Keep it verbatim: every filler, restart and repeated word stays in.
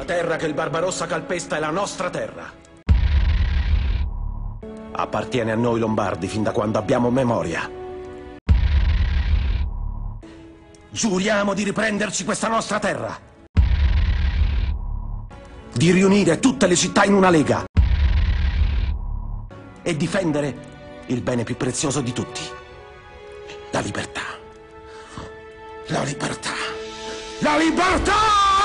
terra che il Barbarossa calpesta è la nostra terra. Appartiene a noi Lombardi fin da quando abbiamo memoria. Giuriamo di riprenderci questa nostra terra. Di riunire tutte le città in una lega. E difendere il bene più prezioso di tutti. La libertà. La libertà. La libertà!